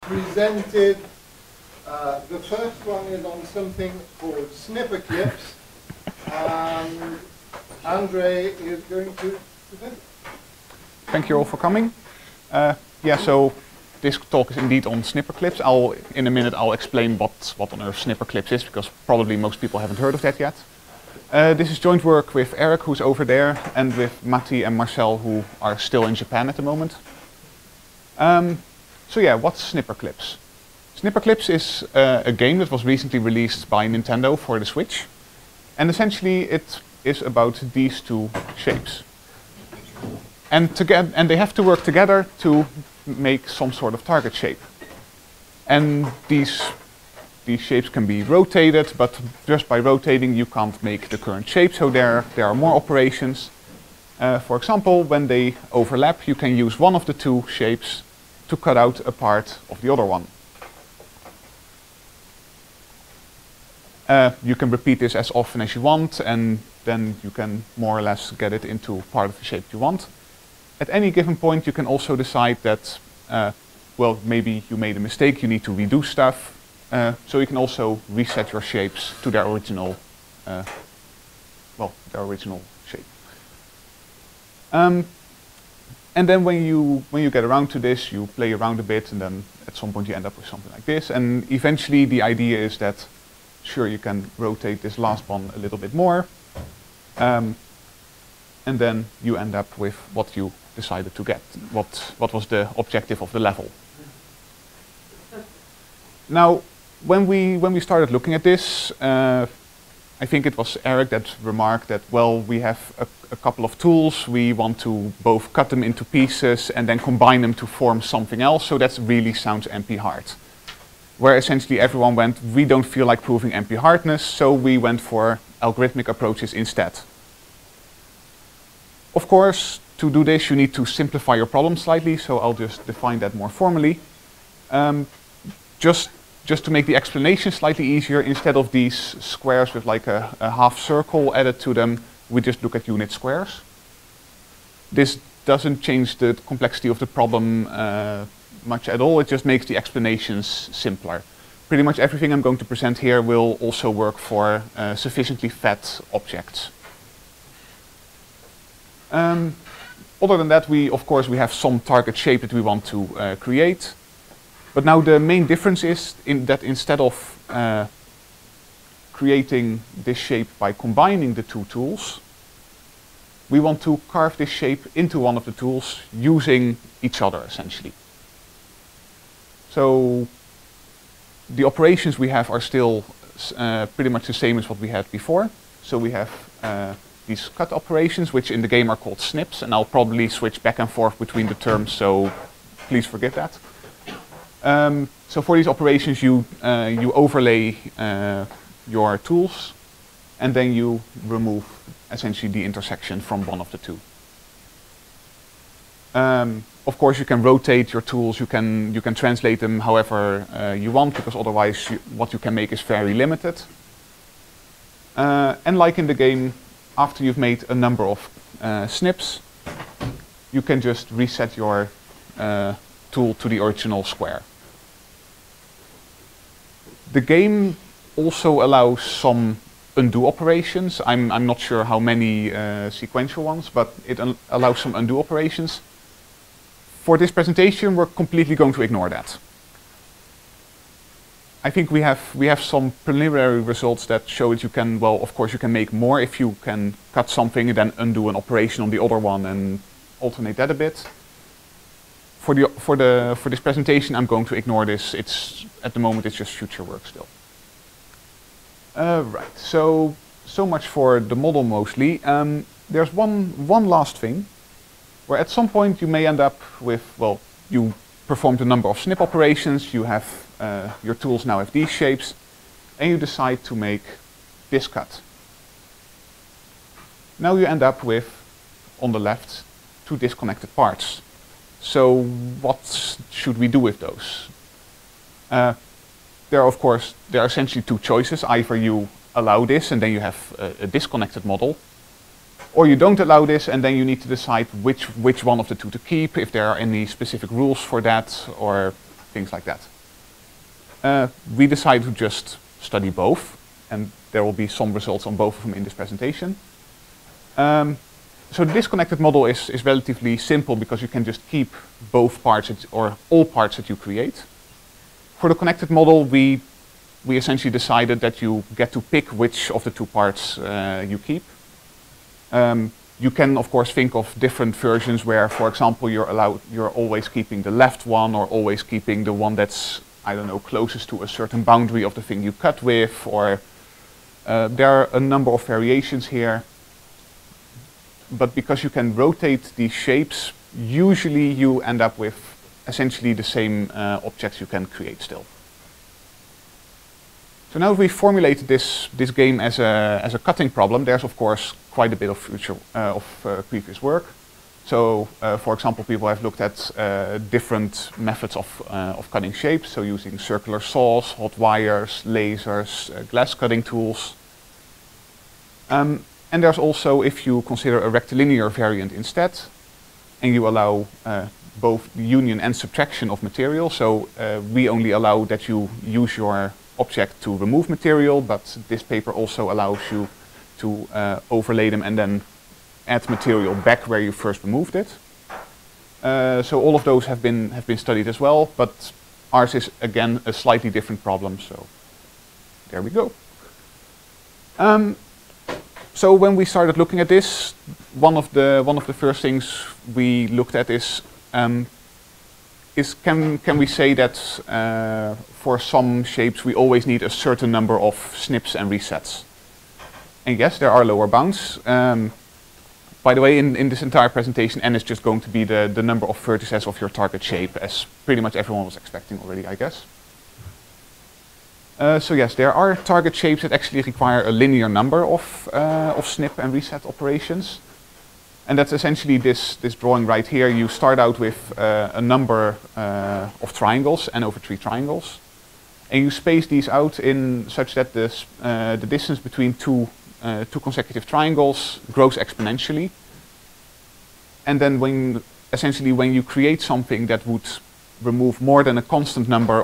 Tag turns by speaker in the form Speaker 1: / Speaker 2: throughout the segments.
Speaker 1: presented. The first one is on something called snipper clips, and Andre is going to present.
Speaker 2: Thank you all for coming. Yeah, so this talk is indeed on snipper clips. In a minute I'll explain what on earth snipper clips is, because probably most people haven't heard of that yet. This is joint work with Eric, who's over there, and with Matti and Marcel, who are still in Japan at the moment. So yeah, what's snipper clips? Snipper clips is a game that was recently released by Nintendo for the Switch, and essentially it is about these two shapes. And they have to work together to make some sort of target shape. And these shapes can be rotated, but just by rotating you can't make the current shape, so there are more operations. For example, when they overlap, you can use one of the two shapes to cut out a part of the other one. You can repeat this as often as you want, and then you can more or less get it into part of the shape you want. At any given point you can also decide that, well, maybe you made a mistake, you need to redo stuff, so you can also reset your shapes to their original, shape. And then when you get around to this, you play around a bit, and then at some point you end up with something like this. And eventually the idea is that, sure, you can rotate this last one a little bit more, and then you end up with what you decided to get, what was the objective of the level. Now, when we started looking at this, I think it was Eric that remarked that, well, we have a couple of tools, we want to both cut them into pieces and then combine them to form something else, so that really sounds NP hard. Where essentially everyone went, we don't feel like proving NP hardness, so we went for algorithmic approaches instead. Of course, to do this you need to simplify your problem slightly, so I'll just define that more formally. Just to make the explanation slightly easier, instead of these squares with like a half circle added to them, we just look at unit squares. This doesn't change the complexity of the problem much at all, it just makes the explanations simpler. Pretty much everything I'm going to present here will also work for sufficiently fat objects. Other than that, of course we have some target shape that we want to create. But now the main difference is that instead of creating this shape by combining the two tools, we want to carve this shape into one of the tools using each other essentially. So the operations we have are still pretty much the same as what we had before. So we have these cut operations, which in the game are called snips, and I'll probably switch back and forth between the terms, so please forgive that. So for these operations you overlay your tools, and then you remove essentially the intersection from one of the two. Of course you can rotate your tools, you can translate them however you want, because otherwise what you can make is very limited. And like in the game, after you've made a number of snips, you can just reset your tool to the original square. The game also allows some undo operations. I'm not sure how many sequential ones, but it allows some undo operations. For this presentation, we're completely going to ignore that. I think we have some preliminary results that show that you can, well, of course you can make more if you can cut something and then undo an operation on the other one and alternate that a bit. For this presentation, I'm going to ignore this. At the moment it's just future work still. Right. So much for the model mostly. There's one last thing, where at some point you may end up with, well, you performed a number of snip operations, you have your tools now have these shapes, and you decide to make this cut. Now you end up with, on the left, two disconnected parts. So what should we do with those? There are essentially two choices. Either you allow this and then you have a disconnected model, or you don't allow this and then you need to decide which one of the two to keep, if there are any specific rules for that or things like that. we decided to just study both, and there will be some results on both of them in this presentation. So the disconnected model is relatively simple because you can just keep both parts or all parts that you create. For the connected model, we essentially decided that you get to pick which of the two parts you keep. You can, of course, think of different versions where, for example, you're always keeping the left one or always keeping the one that's, I don't know, closest to a certain boundary of the thing you cut with, or there are a number of variations here. But because you can rotate these shapes, usually you end up with essentially the same objects you can create still. So now we formulated this game as a cutting problem. There's of course quite a bit of previous work. So for example, people have looked at different methods of cutting shapes. So using circular saws, hot wires, lasers, glass cutting tools. And there's also, if you consider a rectilinear variant instead, and you allow both union and subtraction of material. So we only allow that you use your object to remove material, but this paper also allows you to overlay them and then add material back where you first removed it. So all of those have been studied as well, but ours is again a slightly different problem. So there we go. So when we started looking at this, one of the first things we looked at is can we say that for some shapes we always need a certain number of snips and resets? And yes, there are lower bounds. By the way, in this entire presentation, n is just going to be the number of vertices of your target shape, as pretty much everyone was expecting already, I guess. So yes, there are target shapes that actually require a linear number of snip and reset operations. And that's essentially this drawing right here. You start out with a number of triangles, n over 3 triangles. And you space these out in such that the distance between two consecutive triangles grows exponentially. And then when you create something that would remove more than a constant number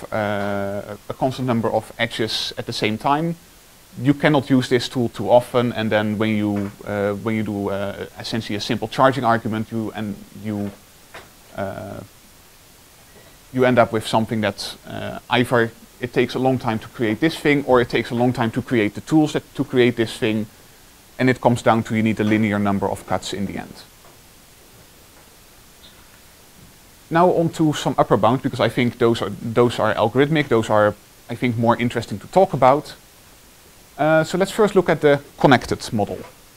Speaker 2: of edges at the same time, you cannot use this tool too often. And then when you do essentially a simple charging argument, you end up with something that either it takes a long time to create this thing, or it takes a long time to create the tools to create this thing, and it comes down to you need a linear number of cuts in the end. Now on to some upper bounds, because I think those are algorithmic. Those are, I think, more interesting to talk about. So let's first look at the connected model.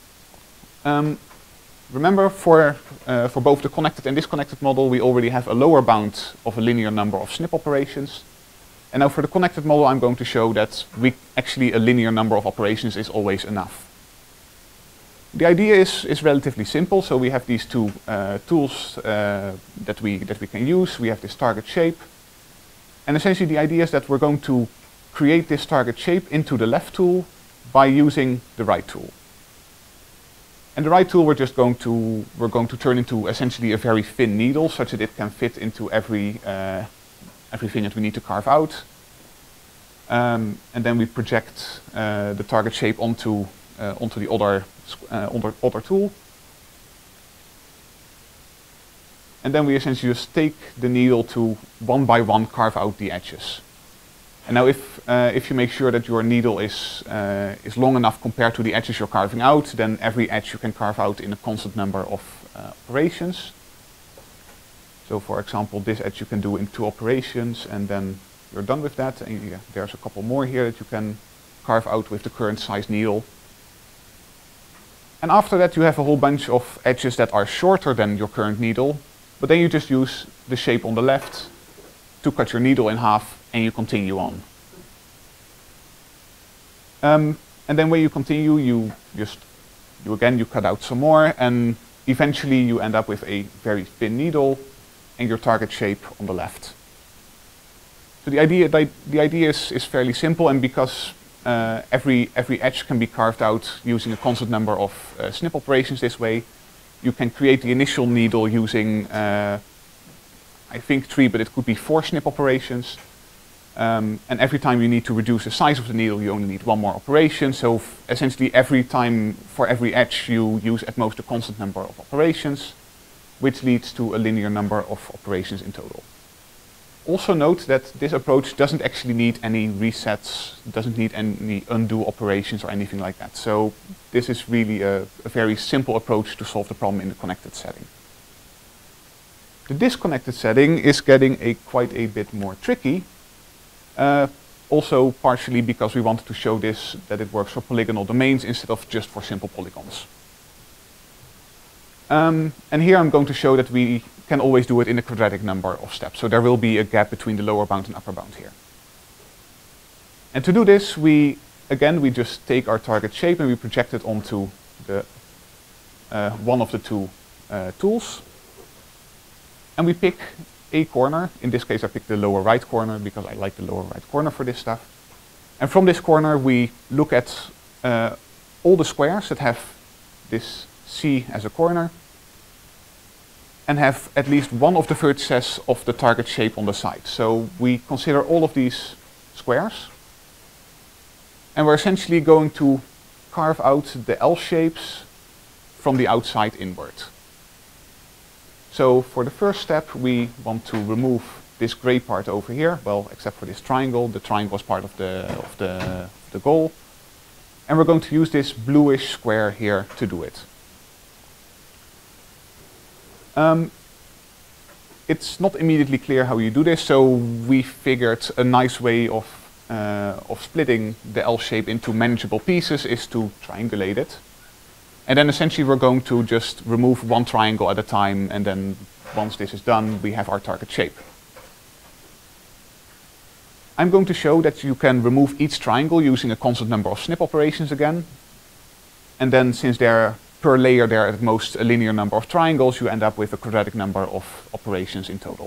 Speaker 2: Remember, for both the connected and disconnected model, we already have a lower bound of a linear number of snip operations. And now for the connected model, I'm going to show that actually a linear number of operations is always enough. The idea is relatively simple. So we have these two tools that we can use. We have this target shape. And essentially the idea is that we're going to create this target shape into the left tool by using the right tool. And the right tool we're going to turn into essentially a very thin needle, such that it can fit into everything that we need to carve out. And then we project the target shape onto the other tool. And then we essentially just take the needle to one by one carve out the edges. And now if you make sure that your needle is long enough compared to the edges you're carving out, then every edge you can carve out in a constant number of operations. So for example, this edge you can do in 2 operations, and then you're done with that. And there's a couple more here that you can carve out with the current size needle. And after that you have a whole bunch of edges that are shorter than your current needle, but then you just use the shape on the left to cut your needle in half, and you continue on. And then when you continue, you cut out some more, and eventually you end up with a very thin needle and your target shape on the left. So the idea is fairly simple, and because every edge can be carved out using a constant number of snip operations this way, you can create the initial needle using I think 3, but it could be 4 snip operations. And every time you need to reduce the size of the needle, you only need one more operation. So essentially every time for every edge you use at most a constant number of operations, which leads to a linear number of operations in total. Also note that this approach doesn't actually need any resets, doesn't need any undo operations or anything like that. So this is really a very simple approach to solve the problem in the connected setting. The disconnected setting is getting quite a bit more tricky. Also partially because we wanted to show this, that it works for polygonal domains instead of just for simple polygons. And here I'm going to show that we can always do it in a quadratic number of steps. So there will be a gap between the lower bound and upper bound here. And to do this, we just take our target shape and we project it onto the one of the two tools. And we pick a corner. In this case I picked the lower right corner because I like the lower right corner for this stuff. And from this corner we look at all the squares that have this C as a corner and have at least one of the vertices of the target shape on the side. So we consider all of these squares and we're essentially going to carve out the L shapes from the outside inward. So for the first step we want to remove this gray part over here, well except for this triangle. The triangle was part of the goal. And we're going to use this bluish square here to do it. It's not immediately clear how you do this, so we figured a nice way of splitting the L shape into manageable pieces is to triangulate it. And then essentially we're going to just remove one triangle at a time, and then once this is done, we have our target shape. I'm going to show that you can remove each triangle using a constant number of snip operations again. And then since they're per layer there at most a linear number of triangles, you end up with a quadratic number of operations in total.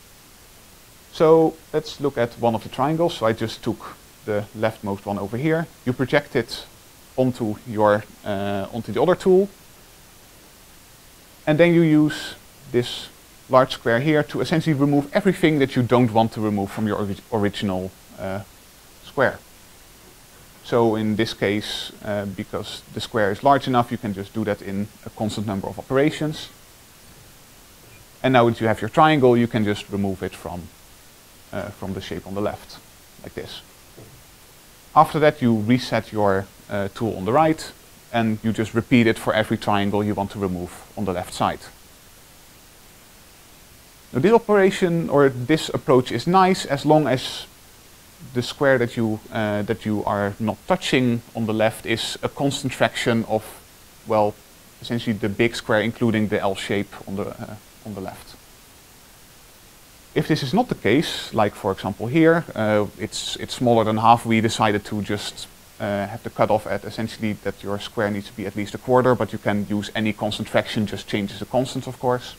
Speaker 2: So let's look at one of the triangles. So I just took the leftmost one over here. You project it onto the other tool, and then you use this large square here to essentially remove everything that you don't want to remove from your original square. So in this case, because the square is large enough, you can just do that in a constant number of operations. And now that you have your triangle, you can just remove it from the shape on the left, like this. After that, you reset your tool on the right, and you just repeat it for every triangle you want to remove on the left side. Now this operation, or this approach, is nice as long as the square that you are not touching on the left is a constant fraction of, well, essentially the big square including the L shape on the left. If this is not the case, like for example here, it's smaller than half, we decided to just have the cutoff at essentially that your square needs to be at least a quarter, but you can use any constant fraction, just changes the constants of course.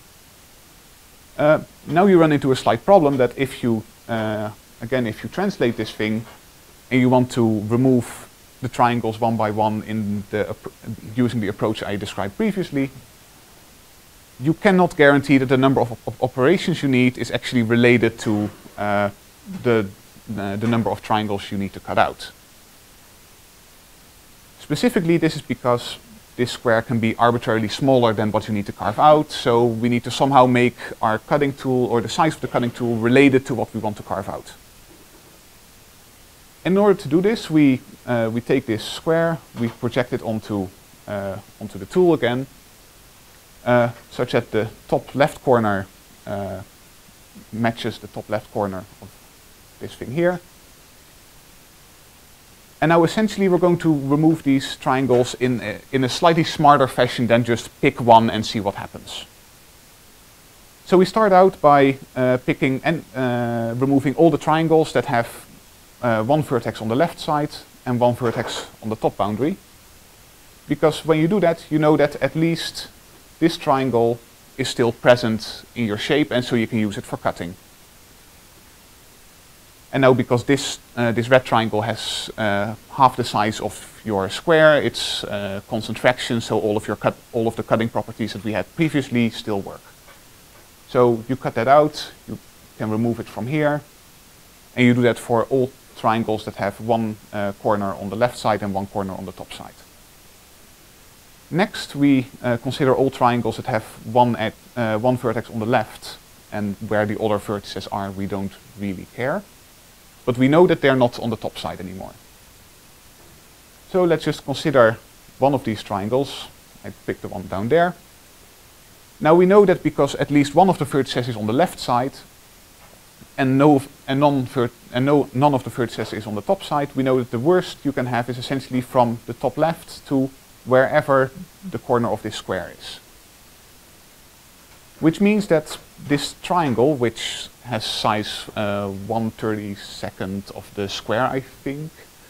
Speaker 2: Now you run into a slight problem that if you, again, if you translate this thing and you want to remove the triangles one by one using the approach I described previously, you cannot guarantee that the number of operations you need is actually related to the number of triangles you need to cut out. Specifically, this is because this square can be arbitrarily smaller than what you need to carve out, so we need to somehow make our cutting tool, or the size of the cutting tool, related to what we want to carve out. In order to do this, we take this square, we project it onto the tool again, such that the top left corner matches the top left corner of this thing here. And now essentially we're going to remove these triangles in a slightly smarter fashion than just pick one and see what happens. So we start out by picking and removing all the triangles that have one vertex on the left side and one vertex on the top boundary. Because when you do that, you know that at least this triangle is still present in your shape, and so you can use it for cutting. And now because this red triangle has half the size of your square, it's constant fraction, so all of the cutting properties that we had previously still work. So you cut that out, you can remove it from here, And you do that for all triangles that have one corner on the left side and one corner on the top side. Next, we consider all triangles that have one vertex on the left, and where the other vertices are, we don't really care. But we know that they're not on the top side anymore. So let's just consider one of these triangles. I picked the one down there. Now we know that because at least one of the vertices is on the left side, and none of the vertices is on the top side, we know that the worst you can have is essentially from the top left to wherever the corner of this square is. Which means that this triangle, which has size 1/32 of the square, I think,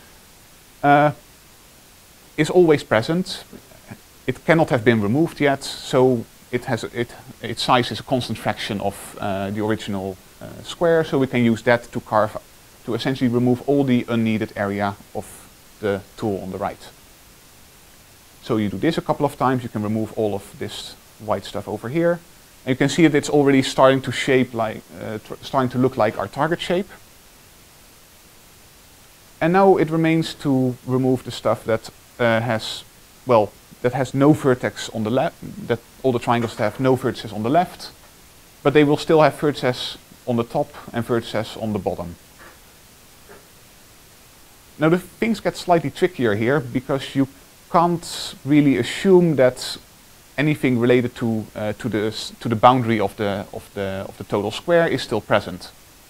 Speaker 2: is always present. It cannot have been removed yet, so its size is a constant fraction of the original square, so we can use that to essentially remove all the unneeded area of the tool on the right. So you do this a couple of times, you can remove all of this white stuff over here. And you can see that it's already starting to shape like, starting to look like our target shape. And now it remains to remove the stuff that that has no vertex on the left, that all the triangles that have no vertices on the left, but they will still have vertices on the top and vertices on the bottom. Now the things get slightly trickier here because you can't really assume that anything related to the boundary of the total square is still present.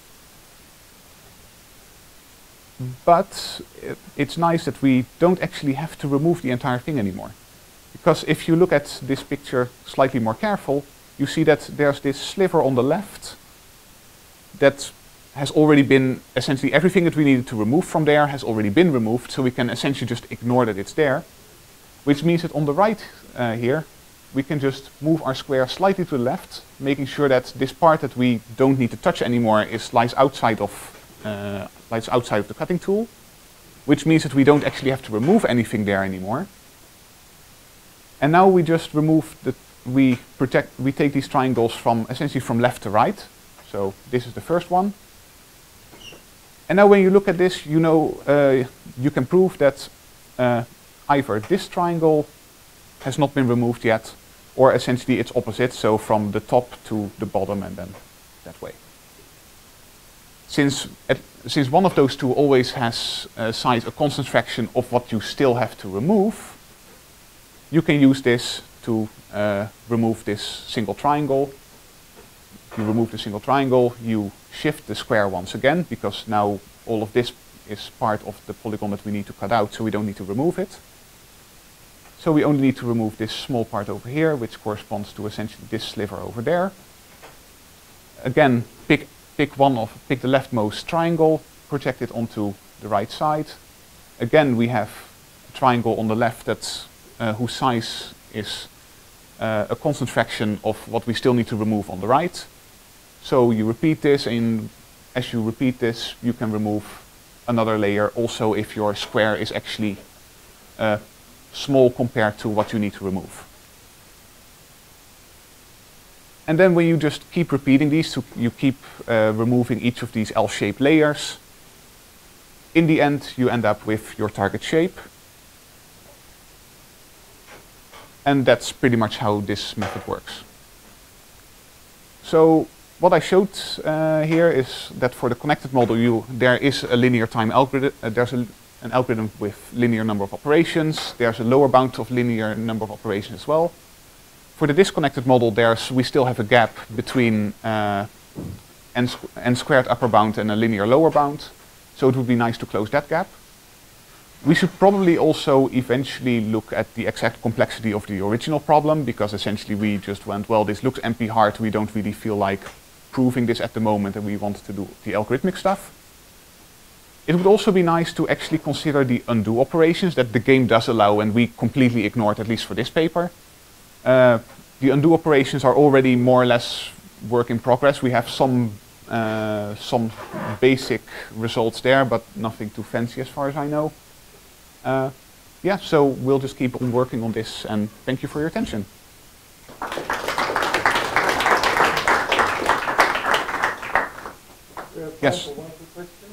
Speaker 2: But it's nice that we don't actually have to remove the entire thing anymore. Because if you look at this picture slightly more careful, you see that there's this sliver on the left that has already been, essentially everything that we needed to remove from there has already been removed, so we can essentially just ignore that it's there. Which means that on the right here, we can just move our square slightly to the left, making sure that this part that we don't need to touch anymore lies outside of the cutting tool, which means that we don't actually have to remove anything there anymore. And now we just remove we take these triangles essentially from left to right. So this is the first one. And now when you look at this, you know, you can prove that either this triangle has not been removed yet, or essentially its opposite, so from the top to the bottom and then that way. Since one of those two always has size a constant fraction of what you still have to remove, you can use this to remove this single triangle. You remove the single triangle, you shift the square once again, because now all of this is part of the polygon that we need to cut out, so we don't need to remove it. So we only need to remove this small part over here, which corresponds to essentially this sliver over there. Again, pick the leftmost triangle, project it onto the right side. Again, we have a triangle on the left that's whose size is a constant fraction of what we still need to remove on the right. So you repeat this, and as you repeat this, you can remove another layer also if your square is actually small compared to what you need to remove. And then when you just keep repeating these, so you keep removing each of these L-shaped layers, in the end you end up with your target shape. And that's pretty much how this method works. So what I showed here is that for the connected model, there is a linear time algorithm. There's an algorithm with linear number of operations. There's a lower bound of linear number of operations as well. For the disconnected model, we still have a gap between n squared upper bound and a linear lower bound. So it would be nice to close that gap. We should probably also eventually look at the exact complexity of the original problem, because essentially we just went, well, this looks NP hard, we don't really feel like proving this at the moment, and we want to do the algorithmic stuff. It would also be nice to actually consider the undo operations that the game does allow, and we completely ignored, at least for this paper. The undo operations are already more or less work in progress. We have some basic results there, but nothing too fancy as far as I know. Yeah, so we'll just keep on working on this, and thank you for your attention.
Speaker 1: We have time
Speaker 2: Yes.
Speaker 1: for one or two questions.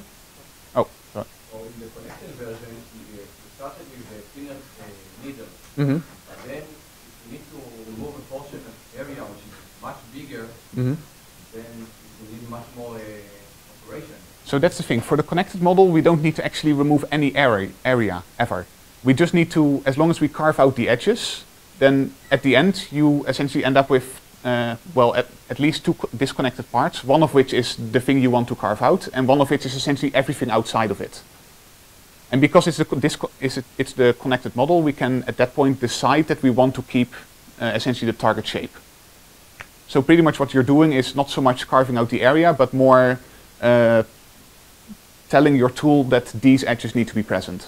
Speaker 2: Mm-hmm.
Speaker 3: Then if you need to remove a portion of area which is much bigger,
Speaker 2: Mm-hmm.
Speaker 3: then you need much more operation.
Speaker 2: So that's the thing. For the connected model, we don't need to actually remove any area ever. We just need to, as long as we carve out the edges, then at the end you essentially end up with, well, at least two disconnected parts, one of which is the thing you want to carve out, and one of which is essentially everything outside of it. And because it's the connected model, we can at that point decide that we want to keep essentially the target shape. So pretty much what you're doing is not so much carving out the area, but more telling your tool that these edges need to be present.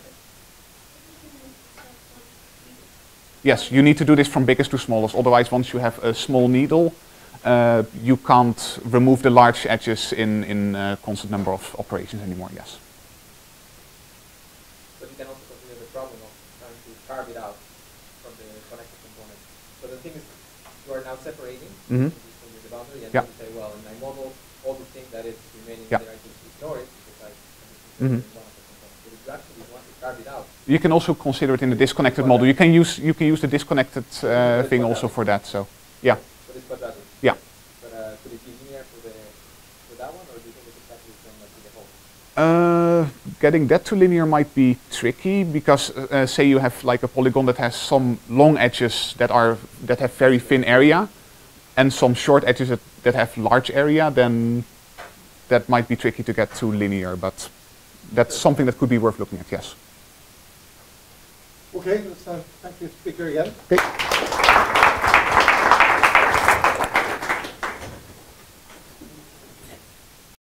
Speaker 2: Yes, you need to do this from biggest to smallest, otherwise once you have a small needle, you can't remove the large edges in a constant number of operations anymore, yes.
Speaker 4: But you can also consider the problem of trying to carve it out from the connected component. So the thing is, you are now separating
Speaker 2: Mm-hmm.
Speaker 4: from the boundary, and
Speaker 2: Yeah.
Speaker 4: then you say, well, in my model, all the thing that is remaining
Speaker 2: Yeah.
Speaker 4: there, I just ignore it because I
Speaker 2: Mm-hmm.
Speaker 4: one of the components. But if you actually want to carve it out,
Speaker 2: You can also consider it in the disconnected model. You can use the disconnected thing also for that. So, yeah,
Speaker 4: but it's quadratic.
Speaker 2: yeah.
Speaker 4: But could it be linear for that one, or do you think it's exactly the same as in the whole?
Speaker 2: Getting that to linear might be tricky because say you have like a polygon that has some long edges that have very thin area, and some short edges that have large area. Then that might be tricky to get to linear, but that's something that could be worth looking at. Yes.
Speaker 1: Okay, let's thank you, speaker again.
Speaker 2: Okay.